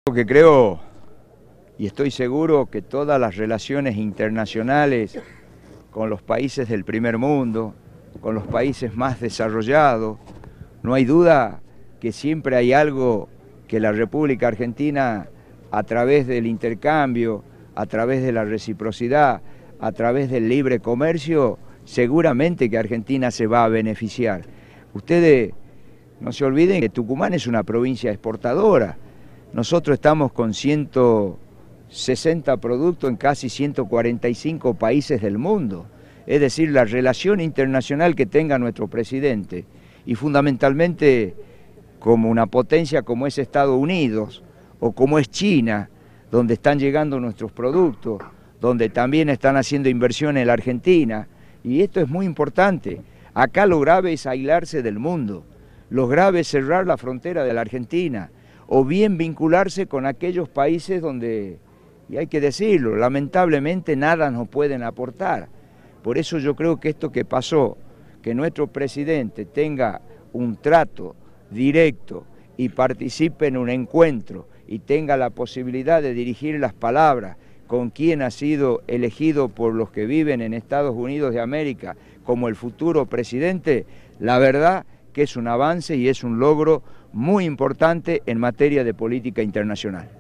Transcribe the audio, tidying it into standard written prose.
Porque creo y estoy seguro que todas las relaciones internacionales con los países del primer mundo, con los países más desarrollados, no hay duda que siempre hay algo que la República Argentina, a través del intercambio, a través de la reciprocidad, a través del libre comercio, seguramente que Argentina se va a beneficiar. Ustedes no se olviden que Tucumán es una provincia exportadora. Nosotros estamos con 160 productos en casi 145 países del mundo. Es decir, la relación internacional que tenga nuestro presidente y fundamentalmente como una potencia como es Estados Unidos o como es China, donde están llegando nuestros productos, donde también están haciendo inversión en la Argentina, y esto es muy importante. Acá lo grave es aislarse del mundo, lo grave es cerrar la frontera de la Argentina, o bien vincularse con aquellos países donde, y hay que decirlo, lamentablemente nada nos pueden aportar. Por eso yo creo que esto que pasó, que nuestro presidente tenga un trato directo y participe en un encuentro y tenga la posibilidad de dirigir las palabras con quien ha sido elegido por los que viven en Estados Unidos de América como el futuro presidente, la verdad que es un avance y es un logro muy importante en materia de política internacional.